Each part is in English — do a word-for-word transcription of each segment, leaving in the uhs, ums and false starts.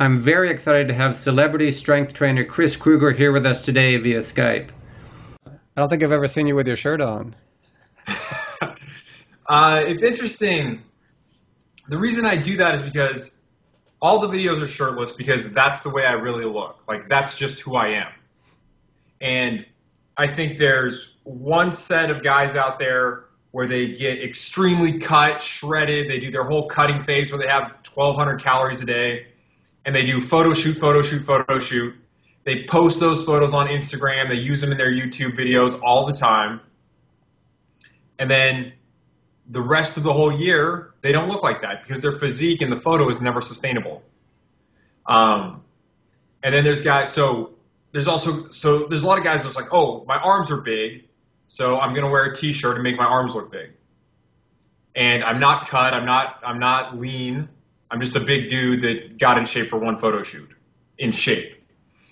I'm very excited to have celebrity strength trainer Chris Krueger here with us today via Skype. I don't think I've ever seen you with your shirt on. uh, it's interesting. The reason I do that is because all the videos are shirtless because that's the way I really look. Like, that's just who I am. And I think there's one set of guys out there where they get extremely cut, shredded. They do their whole cutting phase where they have twelve hundred calories a day. And they do photo shoot, photo shoot, photo shoot. They post those photos on Instagram. They use them in their YouTube videos all the time. And then the rest of the whole year, they don't look like that because their physique in the photo is never sustainable. Um, and then there's guys, so there's also, so there's a lot of guys that's like, oh, my arms are big, so I'm going to wear a t-shirt and make my arms look big. And I'm not cut, I'm not, I'm not lean. I'm just a big dude that got in shape for one photo shoot. In shape.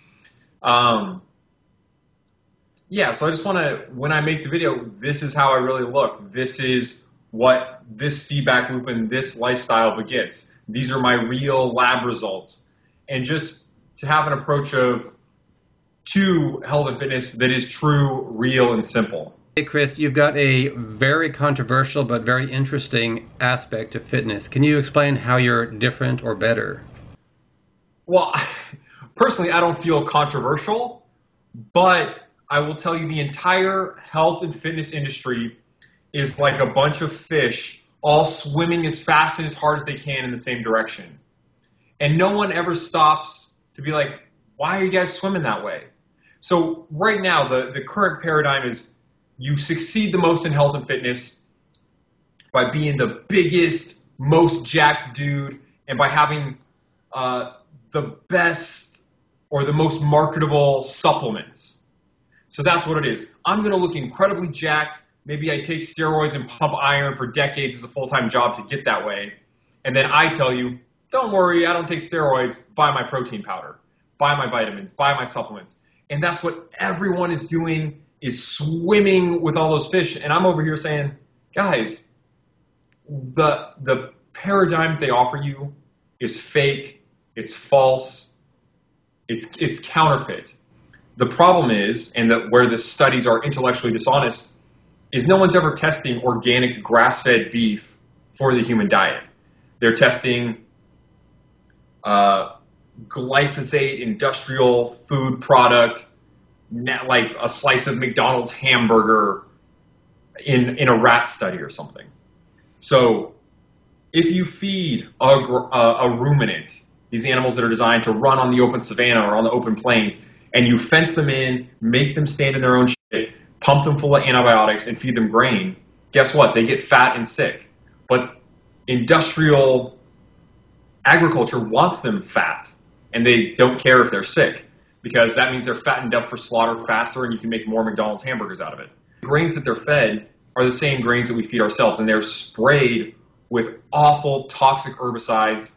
Um, yeah, so I just want to, when I make the video, this is how I really look. This is what this feedback loop and this lifestyle begets. These are my real lab results. And just to have an approach of to health and fitness that is true, real, and simple. Hey Chris, you've got a very controversial but very interesting aspect to fitness. Can you explain how you're different or better? Well, personally, I don't feel controversial, but I will tell you the entire health and fitness industry is like a bunch of fish all swimming as fast and as hard as they can in the same direction. And no one ever stops to be like, why are you guys swimming that way? So right now, the, the current paradigm is you succeed the most in health and fitness by being the biggest, most jacked dude and by having uh, the best or the most marketable supplements. So that's what it is. I'm going to look incredibly jacked. Maybe I take steroids and pump iron for decades as a full-time job to get that way. And then I tell you, don't worry, I don't take steroids. Buy my protein powder. Buy my vitamins. Buy my supplements. And that's what everyone is doing, is swimming with all those fish. And I'm over here saying, guys, the the paradigm they offer you is fake. It's false. It's it's counterfeit. The problem is, and the, where the studies are intellectually dishonest, is no one's ever testing organic grass-fed beef for the human diet. They're testing uh, glyphosate industrial food product, like a slice of McDonald's hamburger in, in a rat study or something. So if you feed a, a, a ruminant, these animals that are designed to run on the open savanna or on the open plains, and you fence them in, make them stand in their own shit, pump them full of antibiotics, and feed them grain, guess what? They get fat and sick. But industrial agriculture wants them fat, and they don't care if they're sick, because that means they're fattened up for slaughter faster and you can make more McDonald's hamburgers out of it. The grains that they're fed are the same grains that we feed ourselves, and they're sprayed with awful toxic herbicides.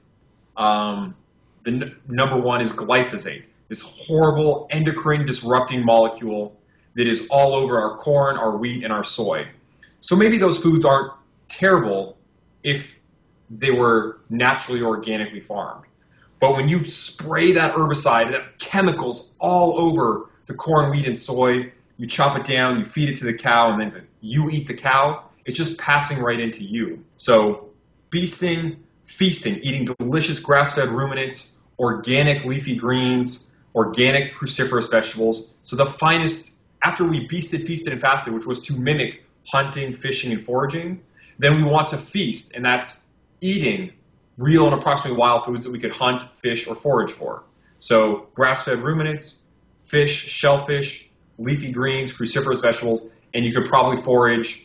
Um, the n- number one is glyphosate, this horrible endocrine disrupting molecule that is all over our corn, our wheat, and our soy. So maybe those foods aren't terrible if they were naturally organically farmed. But when you spray that herbicide, that chemicals all over the corn, wheat, and soy, you chop it down, you feed it to the cow, and then you eat the cow, it's just passing right into you. So beasting, feasting, eating delicious grass-fed ruminants, organic leafy greens, organic cruciferous vegetables. So the finest, after we beasted, feasted, and fasted, which was to mimic hunting, fishing, and foraging, then we want to feast, and that's eating real and approximately wild foods that we could hunt, fish, or forage for. So grass-fed ruminants, fish, shellfish, leafy greens, cruciferous vegetables, and you could probably forage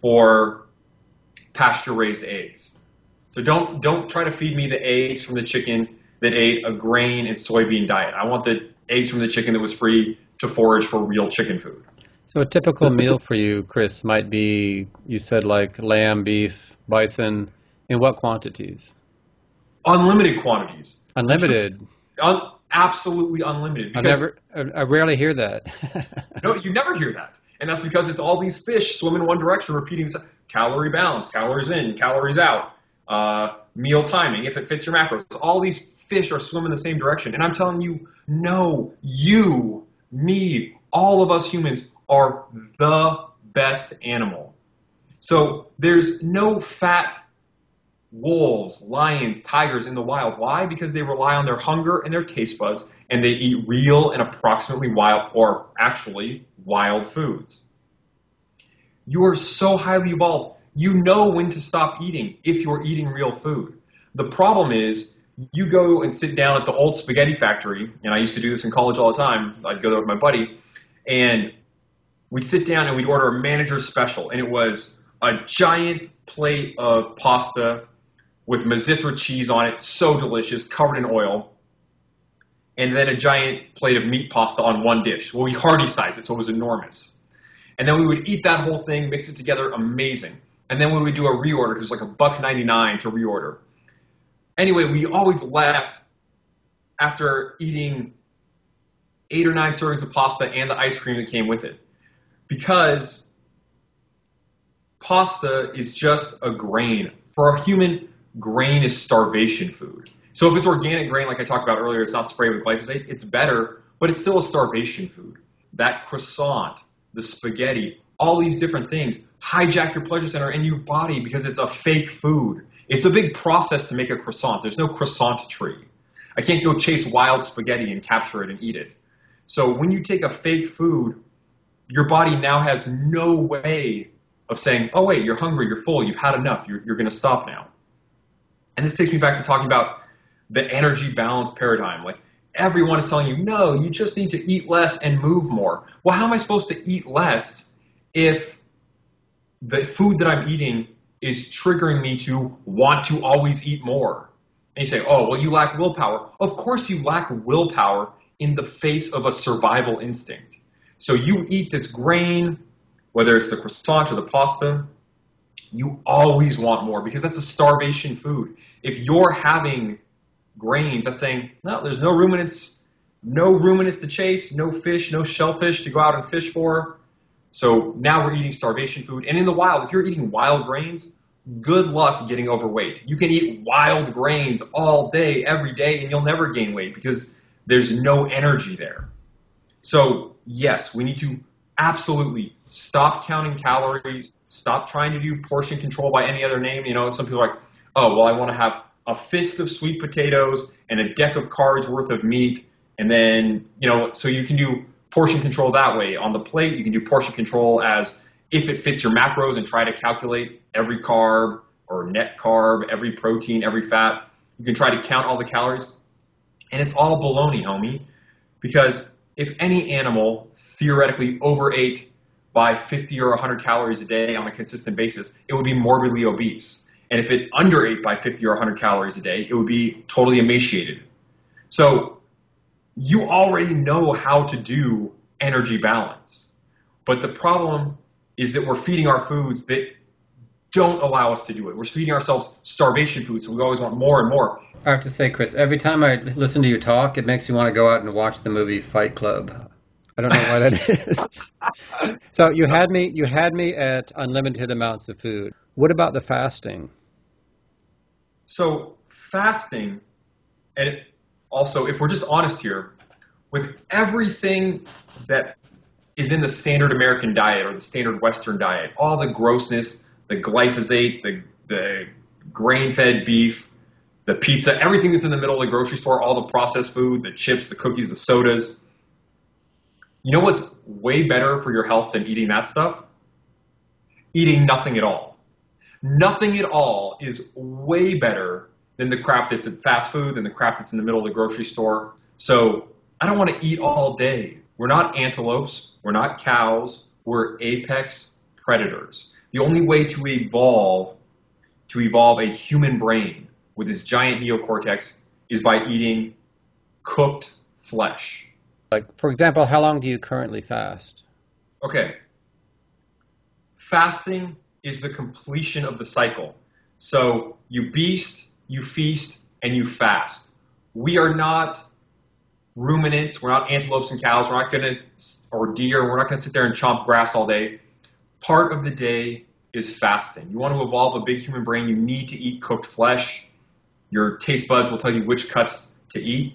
for pasture-raised eggs. So don't don't try to feed me the eggs from the chicken that ate a grain and soybean diet. I want the eggs from the chicken that was free to forage for real chicken food. So a typical meal for you, Chris, might be, you said like lamb, beef, bison. In what quantities? Unlimited quantities. Unlimited? Un- absolutely unlimited. I never, I rarely hear that. No, you never hear that. And that's because it's all these fish swim in one direction, repeating calorie balance, calories in, calories out, uh, meal timing, if it fits your macros. All these fish are swimming the same direction. And I'm telling you, no, you, me, all of us humans are the best animal. So there's no fat wolves, lions, tigers in the wild. Why? Because they rely on their hunger and their taste buds, and they eat real and approximately wild, or actually wild foods. You are so highly evolved. You know when to stop eating if you're eating real food. The problem is you go and sit down at the old spaghetti factory, and I used to do this in college all the time. I'd go there with my buddy, and we'd sit down and we'd order a manager's special, and it was a giant plate of pasta with Mazithra cheese on it, so delicious, covered in oil, and then a giant plate of meat pasta on one dish. Well, we Hardy sized it, so it was enormous. And then we would eat that whole thing, mix it together, amazing. And then we would do a reorder, because it was like a buck ninety-nine to reorder. Anyway, we always left after eating eight or nine servings of pasta and the ice cream that came with it, because pasta is just a grain. For a human, grain is starvation food. So if it's organic grain, like I talked about earlier, it's not sprayed with glyphosate, it's better, but it's still a starvation food. That croissant, the spaghetti, all these different things hijack your pleasure center and your body because it's a fake food. It's a big process to make a croissant. There's no croissant tree. I can't go chase wild spaghetti and capture it and eat it. So when you take a fake food, your body now has no way of saying, oh wait, you're hungry, you're full, you've had enough, you're, you're going to stop now. And this takes me back to talking about the energy balance paradigm. Like, everyone is telling you, no, you just need to eat less and move more. Well, how am I supposed to eat less if the food that I'm eating is triggering me to want to always eat more? And you say, oh, well, you lack willpower. Of course you lack willpower in the face of a survival instinct. So you eat this grain, whether it's the croissant or the pasta, you always want more because that's a starvation food. If you're having grains, that's saying, no, there's no ruminants, no ruminants to chase, no fish, no shellfish to go out and fish for. So now we're eating starvation food. And in the wild, if you're eating wild grains, good luck getting overweight. You can eat wild grains all day, every day, and you'll never gain weight because there's no energy there. So yes, we need to absolutely stop counting calories, stop trying to do portion control by any other name. You know, some people are like, oh, well, I want to have a fist of sweet potatoes and a deck of cards worth of meat. And then, you know, so you can do portion control that way. On the plate, you can do portion control as if it fits your macros and try to calculate every carb or net carb, every protein, every fat. You can try to count all the calories. And it's all baloney, homie, because if any animal theoretically overate by fifty or one hundred calories a day on a consistent basis, it would be morbidly obese. And if it underate by fifty or one hundred calories a day, it would be totally emaciated. So you already know how to do energy balance. But the problem is that we're feeding our foods that don't allow us to do it. We're feeding ourselves starvation food, so we always want more and more. I have to say, Chris, every time I listen to you talk, it makes me want to go out and watch the movie Fight Club. I don't know why that is. So you had me you had me at unlimited amounts of food. What about the fasting? So fasting, and it, also, if we're just honest here, with everything that is in the standard American diet or the standard Western diet, all the grossness, the glyphosate, the, the grain-fed beef, the pizza, everything that's in the middle of the grocery store, all the processed food, the chips, the cookies, the sodas. You know what's way better for your health than eating that stuff? Eating nothing at all. Nothing at all is way better than the crap that's at fast food, than the crap that's in the middle of the grocery store. So I don't want to eat all day. We're not antelopes. We're not cows. We're apex predators. The only way to evolve, to evolve a human brain with this giant neocortex is by eating cooked flesh. Like, for example, how long do you currently fast? Okay. Fasting is the completion of the cycle. So you beast, you feast, and you fast. We are not ruminants. We're not antelopes and cows. We're not going to, or deer. We're not going to sit there and chomp grass all day. Part of the day is fasting. You want to evolve a big human brain, you need to eat cooked flesh. Your taste buds will tell you which cuts to eat.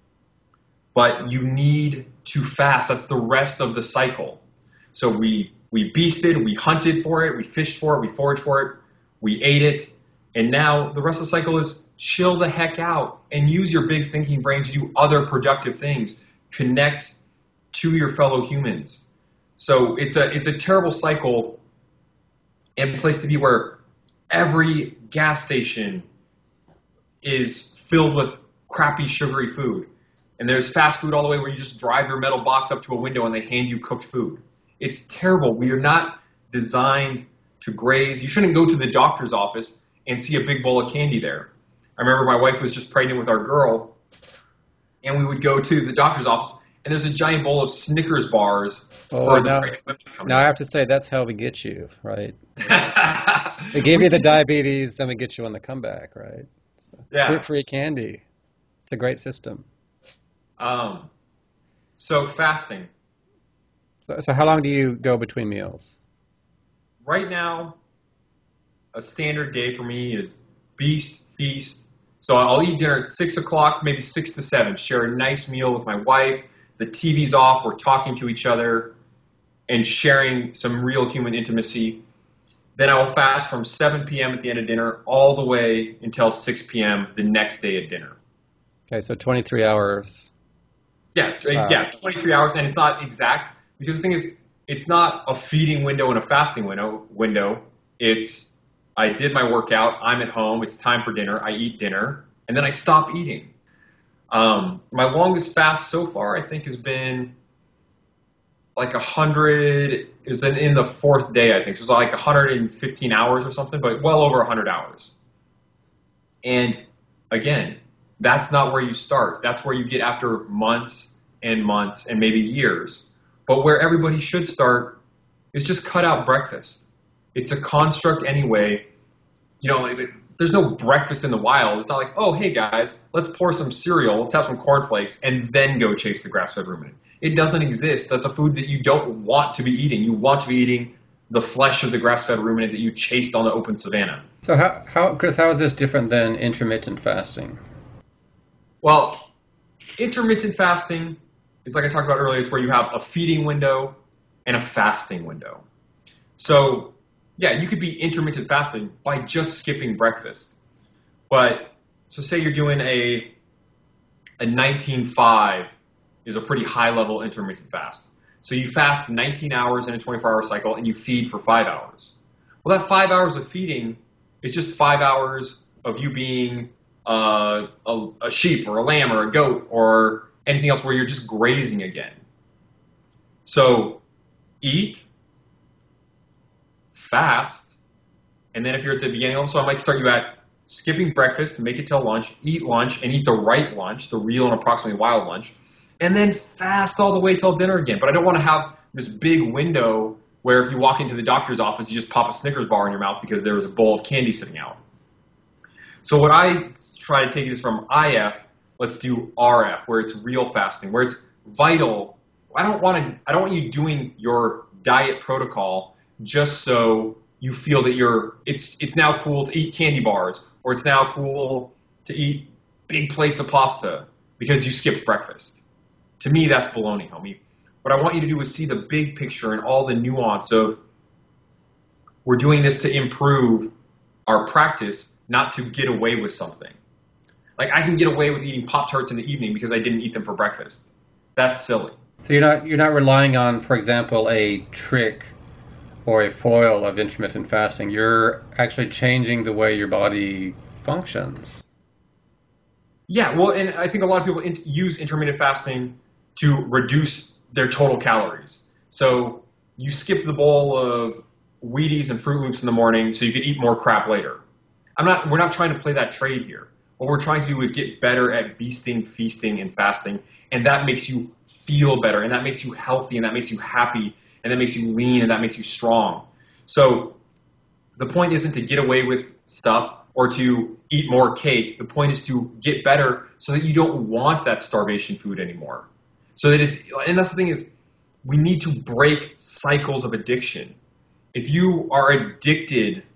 But you need to fast. That's the rest of the cycle. So we we beasted, we hunted for it, we fished for it, we foraged for it, we ate it, and now the rest of the cycle is chill the heck out and use your big thinking brain to do other productive things. Connect to your fellow humans. So it's a it's a terrible cycle and place to be where every gas station is filled with crappy sugary food. And there's fast food all the way where you just drive your metal box up to a window and they hand you cooked food. It's terrible. We are not designed to graze. You shouldn't go to the doctor's office and see a big bowl of candy there. I remember my wife was just pregnant with our girl, and we would go to the doctor's office, and there's a giant bowl of Snickers bars oh, for now, the pregnant women coming Now in. I have to say, that's how we get you, right? They gave you the diabetes, then we get you on the comeback, right? So, yeah. Free candy. It's a great system. Um, so fasting. So, so how long do you go between meals? Right now, a standard day for me is feast, feast. So I'll eat dinner at six o'clock, maybe six to seven. Share a nice meal with my wife. The T V's off. We're talking to each other and sharing some real human intimacy. Then I will fast from seven p.m. at the end of dinner all the way until six p.m. the next day at dinner. Okay, so twenty-three hours. Yeah, Wow. yeah, twenty-three hours, and it's not exact because the thing is, it's not a feeding window and a fasting window. Window. It's I did my workout. I'm at home. It's time for dinner. I eat dinner, and then I stop eating. Um, my longest fast so far, I think, has been like a hundred. It was in, in the fourth day, I think. So it was like one hundred fifteen hours or something, but well over one hundred hours. And again, that's not where you start. That's where you get after months and months and maybe years. But where everybody should start is just cut out breakfast. It's a construct anyway. You know, like, there's no breakfast in the wild. It's not like, oh, hey, guys, let's pour some cereal, let's have some cornflakes, and then go chase the grass-fed ruminant. It doesn't exist. That's a food that you don't want to be eating. You want to be eating the flesh of the grass-fed ruminant that you chased on the open savanna. So how, how Chris, how is this different than intermittent fasting? Well, intermittent fasting is like I talked about earlier. It's where you have a feeding window and a fasting window. So, yeah, you could be intermittent fasting by just skipping breakfast. But, so say you're doing a a nineteen five is a pretty high-level intermittent fast. So you fast nineteen hours in a twenty-four hour cycle and you feed for five hours. Well, that five hours of feeding is just five hours of you being uh, a, a sheep or a lamb or a goat or anything else where you're just grazing again. So eat, fast, and then if you're at the beginning of so I might start you at skipping breakfast to make it till lunch, eat lunch and eat the right lunch, the real and approximately wild lunch, and then fast all the way till dinner again. But I don't want to have this big window where if you walk into the doctor's office, you just pop a Snickers bar in your mouth because there was a bowl of candy sitting out. So what I try to take is from I F, let's do R F, where it's real fasting, where it's vital. I don't want to. I don't want you doing your diet protocol just so you feel that you're. It's it's now cool to eat candy bars, or it's now cool to eat big plates of pasta because you skipped breakfast. To me, that's baloney, homie. What I want you to do is see the big picture and all the nuance of we're doing this to improve our practice, not to get away with something. Like I can get away with eating Pop-Tarts in the evening because I didn't eat them for breakfast. That's silly. So you're not you're not relying on, for example, a trick or a foil of intermittent fasting. You're actually changing the way your body functions. Yeah, well, and I think a lot of people in- use intermittent fasting to reduce their total calories. So you skip the bowl of Wheaties and Fruit Loops in the morning so you could eat more crap later. I'm not. We're not trying to play that trade here. What we're trying to do is get better at beasting, feasting, and fasting, and that makes you feel better, and that makes you healthy, and that makes you happy, and that makes you lean, and that makes you strong. So the point isn't to get away with stuff or to eat more cake. The point is to get better so that you don't want that starvation food anymore. So that it's, and that's the thing is, we need to break cycles of addiction. If you are addicted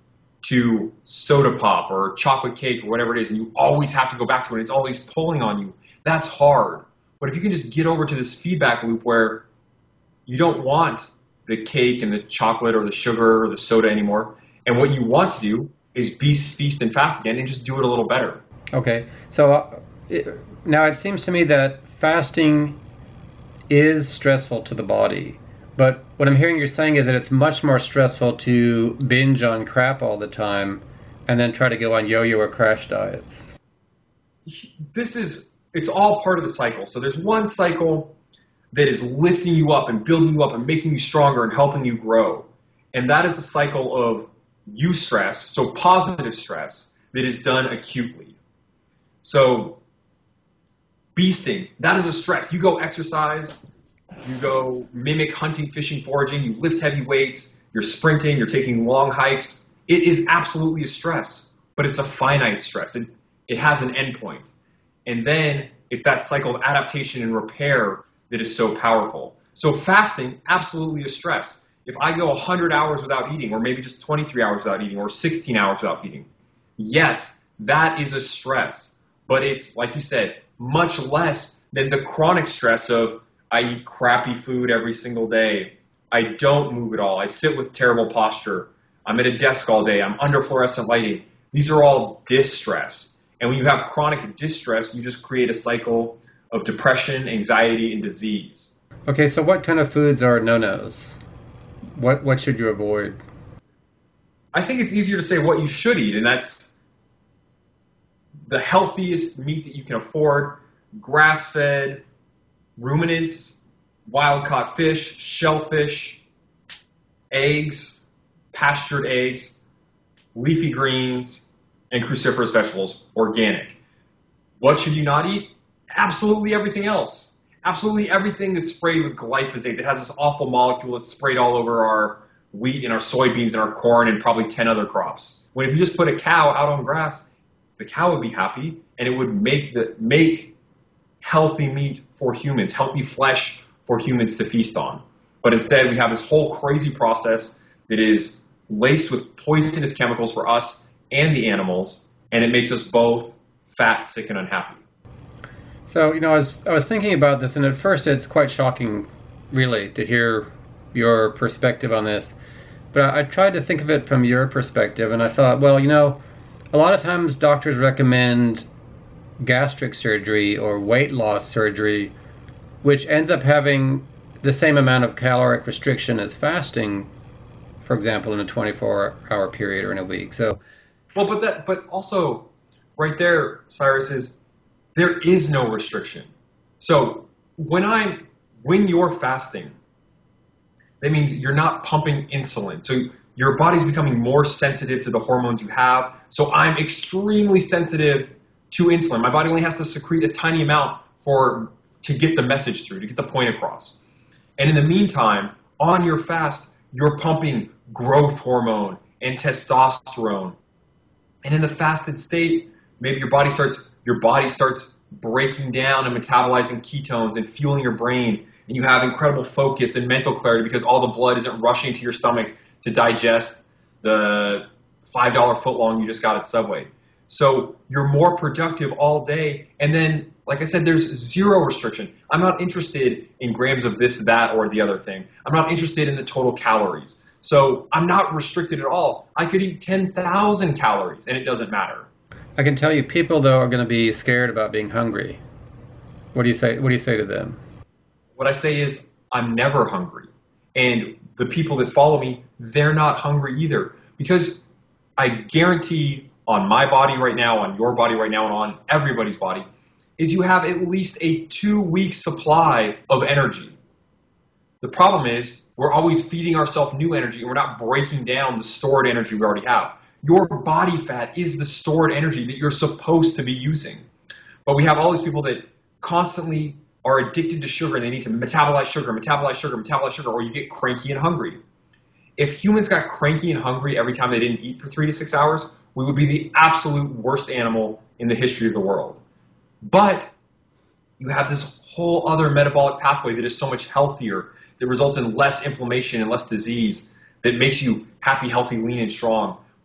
to soda pop or chocolate cake or whatever it is, and you always have to go back to it, and it's always pulling on you, that's hard. But if you can just get over to this feedback loop where you don't want the cake and the chocolate or the sugar or the soda anymore, and what you want to do is be feast and fast again and just do it a little better. Okay, so uh, it, now it seems to me that fasting is stressful to the body. But what I'm hearing you're saying is that it's much more stressful to binge on crap all the time and then try to go on yo-yo or crash diets. This is, it's all part of the cycle. So there's one cycle that is lifting you up and building you up and making you stronger and helping you grow. And that is the cycle of eustress, so positive stress, that is done acutely. So beasting, that is a stress. You go exercise, you go mimic hunting, fishing, foraging, you lift heavy weights, you're sprinting, you're taking long hikes. It is absolutely a stress, but it's a finite stress. It, it has an endpoint. And then it's that cycle of adaptation and repair that is so powerful. So fasting, absolutely a stress. If I go one hundred hours without eating, or maybe just twenty-three hours without eating, or sixteen hours without eating, yes, that is a stress. But it's, like you said, much less than the chronic stress of I eat crappy food every single day. I don't move at all. I sit with terrible posture. I'm at a desk all day. I'm under fluorescent lighting. These are all distress. And when you have chronic distress, you just create a cycle of depression, anxiety, and disease. Okay, so what kind of foods are no-nos? What what should you avoid? I think it's easier to say what you should eat, and that's the healthiest meat that you can afford, grass-fed, ruminants, wild-caught fish, shellfish, eggs, pastured eggs, leafy greens, and cruciferous vegetables, organic. What should you not eat? Absolutely everything else. Absolutely everything that's sprayed with glyphosate, that has this awful molecule that's sprayed all over our wheat and our soybeans and our corn and probably ten other crops. When if you just put a cow out on grass, the cow would be happy, and it would make the make healthy meat for humans, healthy flesh for humans to feast on. But instead, we have this whole crazy process that is laced with poisonous chemicals for us and the animals, and it makes us both fat, sick, and unhappy. So, you know, I was, I was thinking about this, and at first it's quite shocking, really, to hear your perspective on this. But I, I tried to think of it from your perspective, and I thought, well, you know, a lot of times doctors recommend gastric surgery or weight loss surgery, which ends up having the same amount of caloric restriction as fasting, for example, in a twenty-four hour period or in a week. So, well, but that, but also, right there, Cyrus, is there is no restriction. So when I'm, when you're fasting, that means you're not pumping insulin. So your body's becoming more sensitive to the hormones you have. So I'm extremely sensitive to insulin. My body only has to secrete a tiny amount for to get the message through, to get the point across. And in the meantime, on your fast, you're pumping growth hormone and testosterone. And in the fasted state, maybe your body starts your body starts breaking down and metabolizing ketones and fueling your brain, and you have incredible focus and mental clarity because all the blood isn't rushing to your stomach to digest the five dollar footlong you just got at Subway. So you're more productive all day, and then, like I said, there's zero restriction. I'm not interested in grams of this, that, or the other thing. I'm not interested in the total calories. So I'm not restricted at all. I could eat ten thousand calories, and it doesn't matter. I can tell you, people though are going to be scared about being hungry. What do you say? What do you say to them? What I say is, I'm never hungry, and the people that follow me, they're not hungry either, because I guarantee on my body right now, on your body right now, and on everybody's body, is you have at least a two-week supply of energy. The problem is we're always feeding ourselves new energy, and we're not breaking down the stored energy we already have. Your body fat is the stored energy that you're supposed to be using. But we have all these people that constantly are addicted to sugar, and they need to metabolize sugar, metabolize sugar, metabolize sugar, or you get cranky and hungry. If humans got cranky and hungry every time they didn't eat for three to six hours, we would be the absolute worst animal in the history of the world. But you have this whole other metabolic pathway that is so much healthier, that results in less inflammation and less disease, that makes you happy, healthy, lean, and strong.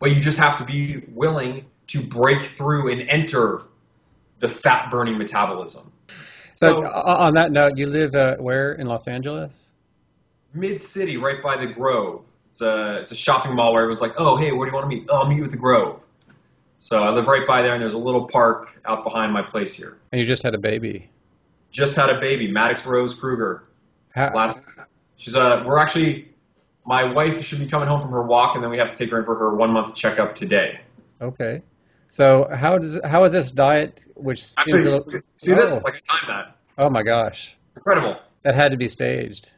but you just have to be willing to break through and enter the fat-burning metabolism. So, so on that note, you live uh, where in Los Angeles? Mid-city, right by the Grove. It's a, it's a shopping mall where everyone's like, oh, hey, where do you want to meet? Oh, I'll meet you at the Grove. So I live right by there, and there's a little park out behind my place here. And you just had a baby? Just had a baby, Maddox Rose Krueger. How? Last, she's uh, we're actually, my wife should be coming home from her walk, and then we have to take her in for her one-month checkup today. Okay. So how does how is this diet, which seems actually, a little... see oh. this? Like I timed that. Oh my gosh. Incredible. That had to be staged.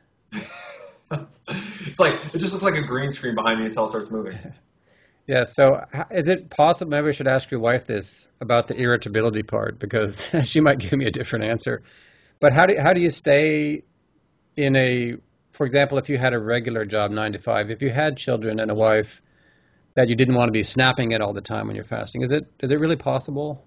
It's like, it just looks like a green screen behind me until it starts moving. Yeah, so is it possible, maybe I should ask your wife this about the irritability part, because she might give me a different answer. But how do, how do you stay in a, for example, if you had a regular job, nine to five, if you had children and a wife that you didn't want to be snapping it all the time when you're fasting, is it is it really possible?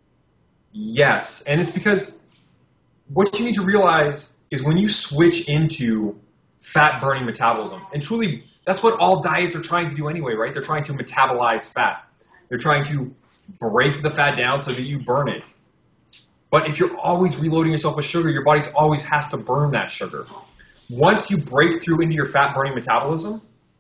Yes, and it's because what you need to realize is when you switch into fat-burning metabolism, and truly, that's what all diets are trying to do anyway, right? They're trying to metabolize fat. They're trying to break the fat down so that you burn it. But if you're always reloading yourself with sugar, your body always has to burn that sugar. Once you break through into your fat-burning metabolism,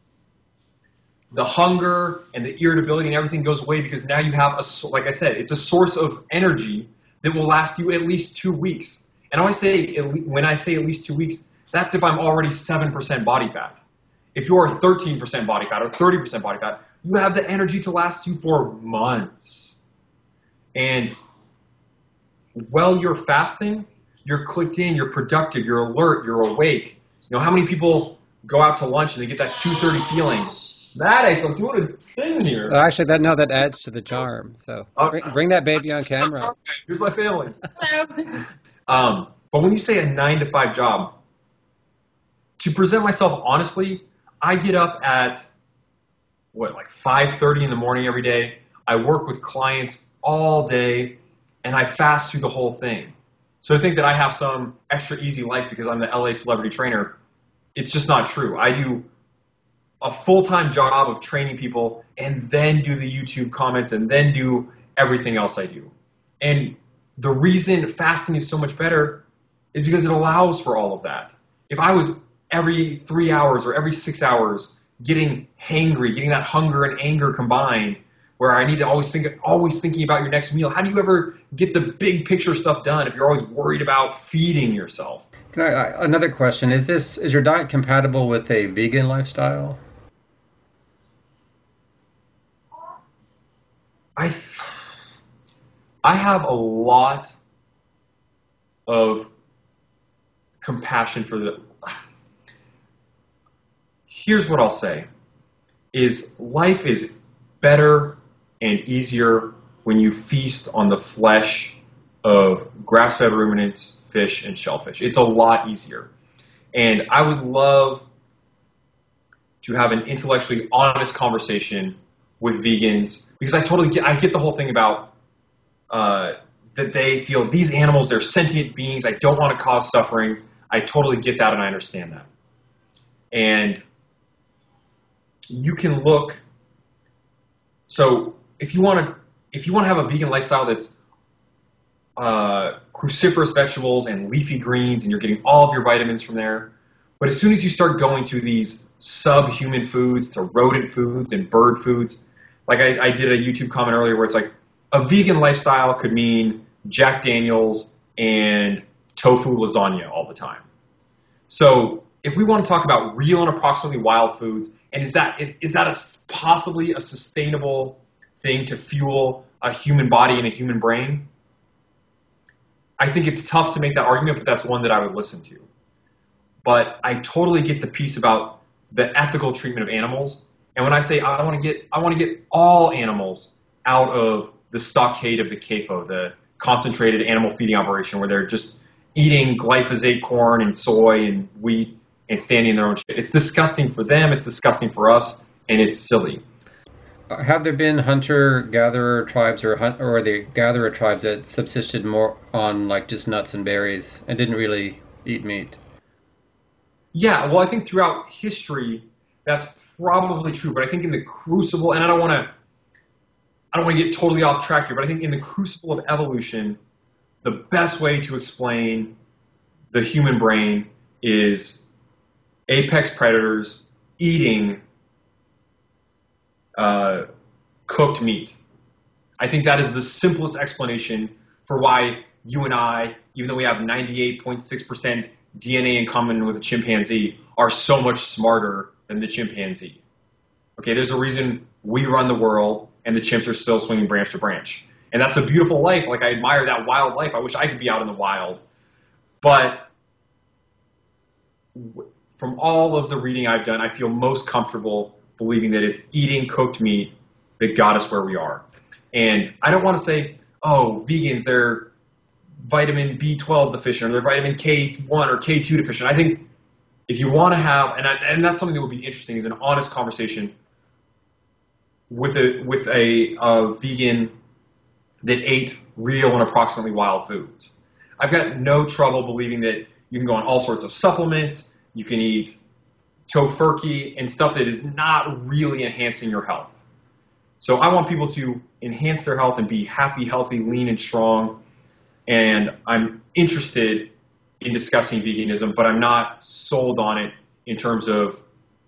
the hunger and the irritability and everything goes away because now you have, a, like I said, it's a source of energy that will last you at least two weeks. And I always say, when I say at least two weeks, that's if I'm already seven percent body fat. If you are thirteen percent body fat or thirty percent body fat, you have the energy to last you for months. And while you're fasting, you're clicked in, you're productive, you're alert, you're awake. You know, how many people go out to lunch and they get that two thirty feeling? Maddox, I'm doing a thing here. Well, actually, that no, that adds to the charm. So uh, bring, bring that baby on camera. Here's my family. Hello. Um, but when you say a nine to five job, to present myself honestly, I get up at, what, like five thirty in the morning every day. I work with clients all day, and I fast through the whole thing. So to think that I have some extra easy life because I'm the L A celebrity trainer, it's just not true. I do a full-time job of training people and then do the YouTube comments and then do everything else I do. And the reason fasting is so much better is because it allows for all of that. If I was every three hours or every six hours getting hangry, getting that hunger and anger combined, where I need to always think, always thinking about your next meal, how do you ever get the big picture stuff done if you're always worried about feeding yourself? Can I, I, another question, is this is your diet compatible with a vegan lifestyle? I, I have a lot of compassion for the... Here's what I'll say, is life is better and easier when you feast on the flesh of grass-fed ruminants, fish, and shellfish. It's a lot easier. And I would love to have an intellectually honest conversation with vegans, because I totally get, I get the whole thing about uh, that they feel these animals, they're sentient beings. I don't want to cause suffering. I totally get that, and I understand that. And you can look. So if you want to, if you want to have a vegan lifestyle that's uh, cruciferous vegetables and leafy greens, and you're getting all of your vitamins from there, but as soon as you start going to these subhuman foods, to rodent foods and bird foods, like I, I did a YouTube comment earlier where it's like a vegan lifestyle could mean Jack Daniels and tofu lasagna all the time. So if we want to talk about real and approximately wild foods, and is that is that a, possibly a sustainable thing to fuel a human body and a human brain? I think it's tough to make that argument, but that's one that I would listen to. But I totally get the piece about the ethical treatment of animals. And when I say I want to get I want to get all animals out of the stockade of the C A F O, the concentrated animal feeding operation, where they're just eating glyphosate corn and soy and wheat and standing in their own shit. It's disgusting for them, it's disgusting for us, and it's silly. Have there been hunter-gatherer tribes or hunt, or the gatherer tribes that subsisted more on like just nuts and berries and didn't really eat meat? Yeah, well, I think throughout history, that's probably true, but I think in the crucible, and I don't want to, I don't want to get totally off track here, but I think in the crucible of evolution, the best way to explain the human brain is apex predators eating uh, cooked meat. I think that is the simplest explanation for why you and I, even though we have ninety-eight point six percent D N A in common with a chimpanzee, are so much smarter than the chimpanzee. Okay, there's a reason we run the world and the chimps are still swinging branch to branch. And that's a beautiful life. Like, I admire that wild life. I wish I could be out in the wild. But from all of the reading I've done, I feel most comfortable believing that it's eating cooked meat that got us where we are. And I don't want to say, oh, vegans, they're vitamin B twelve deficient, or they're vitamin K one or K two deficient. I think if you want to have, and, I, and that's something that would be interesting, is an honest conversation with a with a, a vegan that ate real and approximately wild foods. I've got no trouble believing that you can go on all sorts of supplements, you can eat tofurkey and stuff that is not really enhancing your health. So I want people to enhance their health and be happy, healthy, lean, and strong. And I'm interested in discussing veganism, but I'm not sold on it in terms of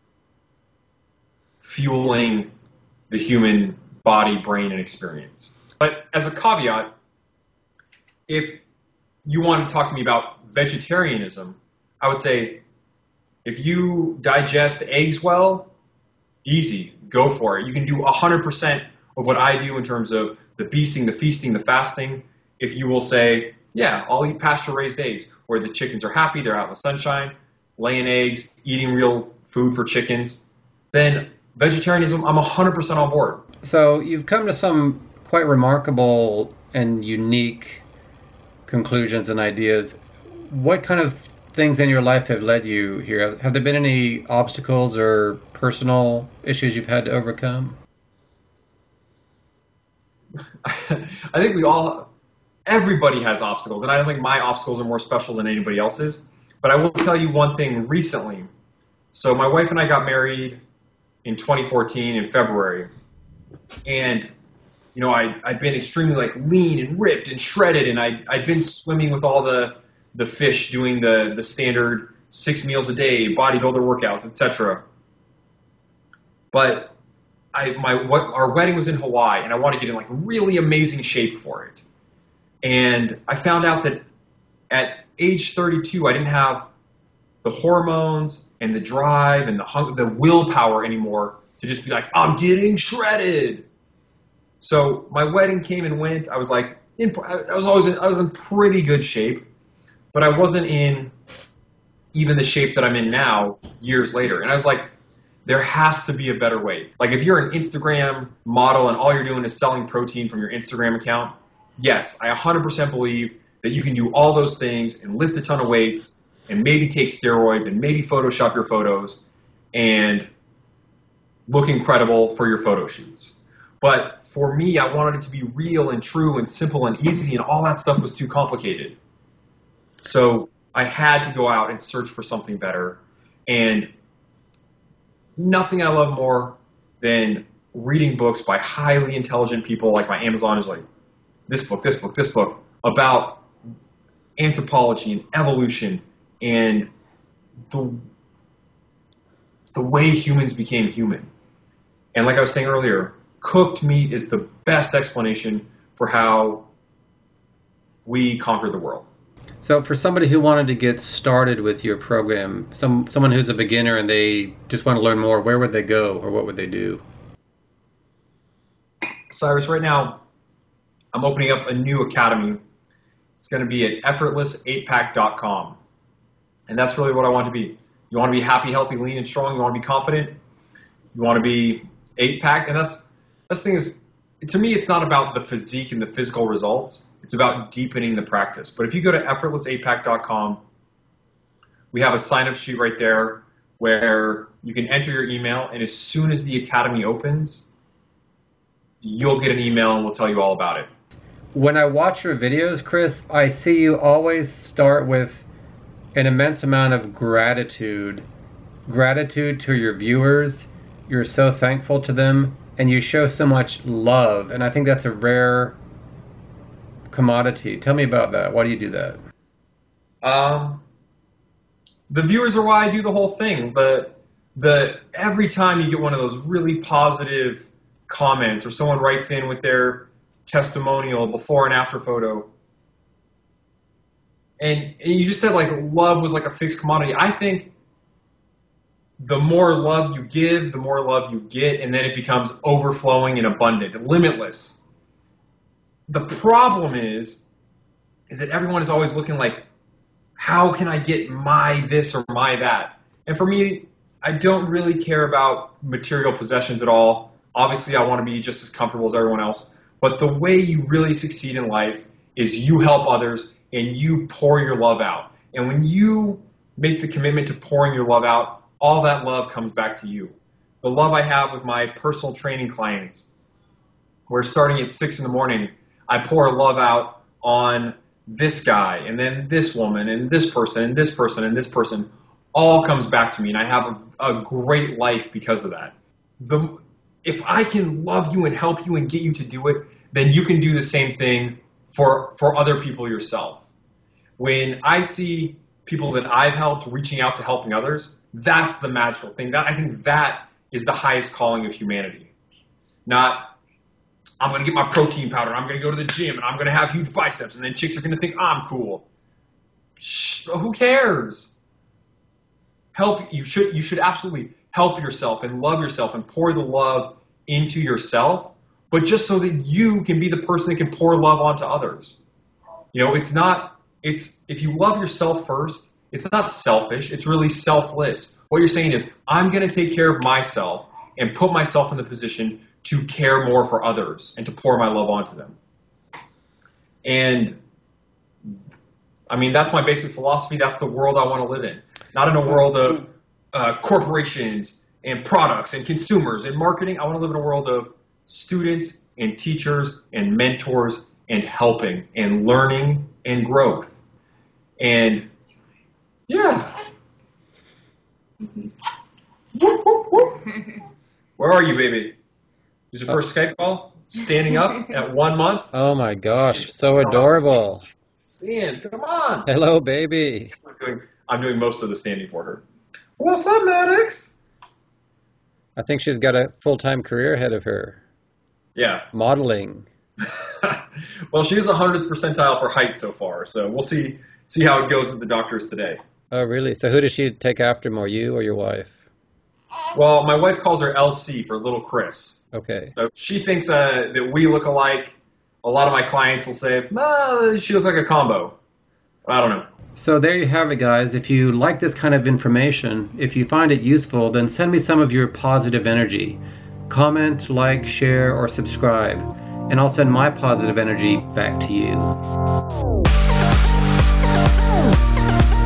fueling the human body, brain, and experience. But as a caveat, if you want to talk to me about vegetarianism, I would say if you digest eggs well, easy, go for it. You can do one hundred percent of what I do in terms of the beasting, the feasting, the fasting. If you will say, yeah, I'll eat pasture-raised eggs, where the chickens are happy, they're out in the sunshine, laying eggs, eating real food for chickens, then vegetarianism, I'm one hundred percent on board. So you've come to some quite remarkable and unique conclusions and ideas. What kind of things in your life have led you here? Have there been any obstacles or personal issues you've had to overcome? I think we all, everybody has obstacles, and I don't think my obstacles are more special than anybody else's. But I will tell you one thing recently. So my wife and I got married in twenty fourteen in February, and you know, I, I'd been extremely like lean and ripped and shredded, and I, I'd been swimming with all the, the fish, doing the, the standard six meals a day, bodybuilder workouts, et cetera. But I, my, what, our wedding was in Hawaii, and I wanted to get in like really amazing shape for it. And I found out that at age thirty-two, I didn't have the hormones and the drive and the hung, the willpower anymore to just be like, I'm getting shredded. So my wedding came and went. I was like, in, I was always in, I was in pretty good shape, but I wasn't in even the shape that I'm in now years later. And I was like, there has to be a better way. Like if you're an Instagram model and all you're doing is selling protein from your Instagram account, yes, I one hundred percent believe that you can do all those things and lift a ton of weights and maybe take steroids and maybe Photoshop your photos and look incredible for your photo shoots. But for me, I wanted it to be real and true and simple and easy, and all that stuff was too complicated. So I had to go out and search for something better. And nothing I love more than reading books by highly intelligent people, like my Amazon is like, this book, this book, this book, about anthropology and evolution and the, the way humans became human. And like I was saying earlier, cooked meat is the best explanation for how we conquered the world. So for somebody who wanted to get started with your program, some someone who's a beginner and they just want to learn more, where would they go or what would they do? Cyrus, right now I'm opening up a new academy. It's going to be at effortless eight pack dot com. And that's really what I want to be. You want to be happy, healthy, lean, and strong. You want to be confident. You want to be eight-packed. And that's That's the thing is, to me, it's not about the physique and the physical results. It's about deepening the practice. But if you go to effortless eight pack dot com, we have a sign-up sheet right there where you can enter your email, and as soon as the academy opens, you'll get an email and we'll tell you all about it. When I watch your videos, Chris, I see you always start with an immense amount of gratitude. Gratitude to your viewers you're so thankful to them, and you show so much love. And I think that's a rare commodity. Tell me about that. Why do you do that? Um, the viewers are why I do the whole thing. But the every time you get one of those really positive comments, or someone writes in with their testimonial before and after photo, and, and you just said like love was like a fixed commodity. I think the more love you give, the more love you get, and then it becomes overflowing and abundant, limitless. The problem is, is that everyone is always looking like, how can I get my this or my that? And for me, I don't really care about material possessions at all. Obviously, I want to be just as comfortable as everyone else. But the way you really succeed in life is you help others and you pour your love out. And when you make the commitment to pouring your love out, all that love comes back to you. The love I have with my personal training clients, where starting at six in the morning, I pour love out on this guy, and then this woman, and this person, and this person, and this person, all comes back to me, and I have a, a great life because of that. The, if I can love you and help you and get you to do it, then you can do the same thing for, for other people yourself. When I see people that I've helped reaching out to helping others, that's the magical thing. That I think that is the highest calling of humanity. Not, I'm going to get my protein powder, I'm going to go to the gym, and I'm going to have huge biceps, and then chicks are going to think I'm cool. Shh, who cares? Help. You should, you should absolutely help yourself and love yourself and pour the love into yourself, but just so that you can be the person that can pour love onto others. You know, it's not, it's, if you love yourself first, it's not selfish, it's really selfless. What you're saying is, I'm going to take care of myself and put myself in the position to care more for others and to pour my love onto them. And, I mean, that's my basic philosophy. That's the world I want to live in. Not in a world of uh, corporations and products and consumers and marketing. I want to live in a world of students and teachers and mentors and helping and learning and growth. And, yeah. Whoop, whoop, whoop. Where are you, baby? Is your first Skype call? Standing up at one month? Oh my gosh, so adorable. Stand, come on. Hello, baby. I'm doing, I'm doing most of the standing for her. What's up, Maddox? I think she's got a full-time career ahead of her. Yeah. Modeling. Well, she's a hundredth percentile for height so far, so we'll see see how it goes at the doctors today. Oh, really? So who does she take after more, you or your wife? Well, my wife calls her L C for Little Chris. Okay. So she thinks uh, that we look alike. A lot of my clients will say, nah, she looks like a combo. I don't know. So there you have it, guys. If you like this kind of information, if you find it useful, then send me some of your positive energy. Comment, like, share, or subscribe, and I'll send my positive energy back to you.